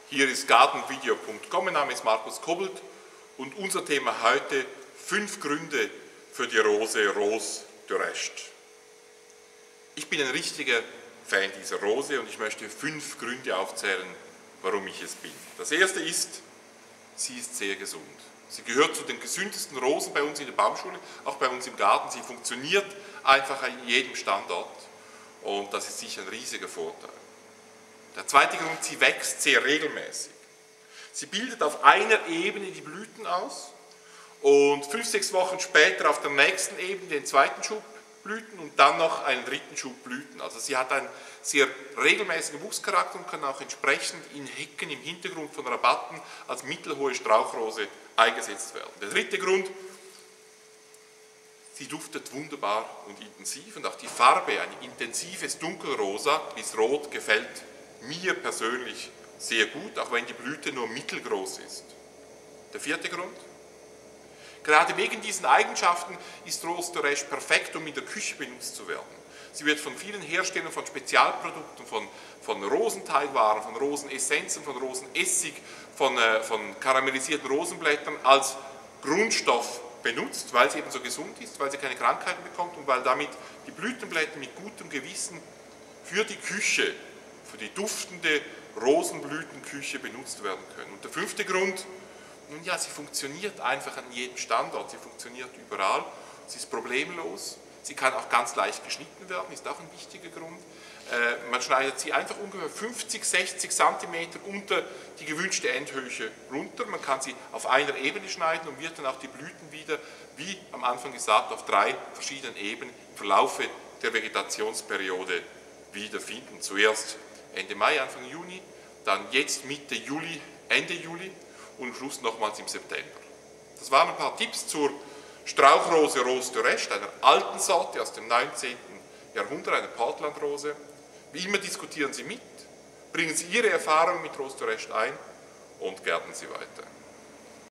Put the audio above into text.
Hier ist gartenvideo.com, mein Name ist Markus Kobbelt und unser Thema heute: 5 Gründe für die Rose d'Oreste. Ich bin ein richtiger Fan dieser Rose und ich möchte 5 Gründe aufzählen, warum ich es bin. Das erste ist, sie ist sehr gesund. Sie gehört zu den gesündesten Rosen bei uns in der Baumschule, auch bei uns im Garten. Sie funktioniert einfach an jedem Standort und das ist sicher ein riesiger Vorteil. Der zweite Grund, sie wächst sehr regelmäßig. Sie bildet auf einer Ebene die Blüten aus und 5-6 Wochen später auf der nächsten Ebene den zweiten Schub Blüten und dann noch einen dritten Schub Blüten. Also sie hat einen sehr regelmäßigen Wuchscharakter und kann auch entsprechend in Hecken im Hintergrund von Rabatten als mittelhohe Strauchrose eingesetzt werden. Der dritte Grund, sie duftet wunderbar und intensiv und auch die Farbe, ein intensives Dunkelrosa bis Rot, gefällt mir persönlich sehr gut, auch wenn die Blüte nur mittelgroß ist. Der vierte Grund, gerade wegen diesen Eigenschaften ist Rose d'Oreste perfekt, um in der Küche benutzt zu werden. Sie wird von vielen Herstellern von Spezialprodukten, von Rosenteigwaren, von Rosenessenzen, von Rosenessig, von karamellisierten Rosenblättern als Grundstoff benutzt, weil sie eben so gesund ist, weil sie keine Krankheiten bekommt und weil damit die Blütenblätter mit gutem Gewissen für die Küche, für die duftende Rosenblütenküche benutzt werden können. Und der fünfte Grund, nun ja, sie funktioniert einfach an jedem Standort, sie funktioniert überall, sie ist problemlos, sie kann auch ganz leicht geschnitten werden, ist auch ein wichtiger Grund. Man schneidet sie einfach ungefähr 50, 60 cm unter die gewünschte Endhöhe runter, man kann sie auf einer Ebene schneiden und wird dann auch die Blüten wieder, wie am Anfang gesagt, auf 3 verschiedenen Ebenen im Verlaufe der Vegetationsperiode wiederfinden. Zuerst Ende Mai, Anfang Juni, dann jetzt Mitte Juli, Ende Juli und am Schluss nochmals im September. Das waren ein paar Tipps zur Strauchrose Rose d'Oreste, einer alten Sorte aus dem 19. Jahrhundert, einer Portlandrose. Wie immer diskutieren Sie mit, bringen Sie Ihre Erfahrungen mit Rose d'Oreste ein und gärtnern Sie weiter.